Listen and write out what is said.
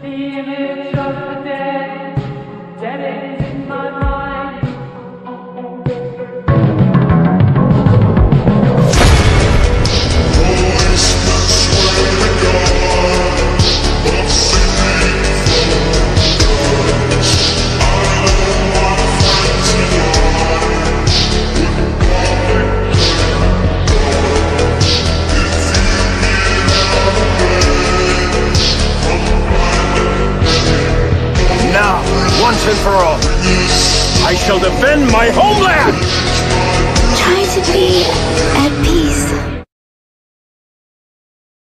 image of the dead, dead is in my mind. Now, once and for all, I shall defend my homeland! Try to be at peace.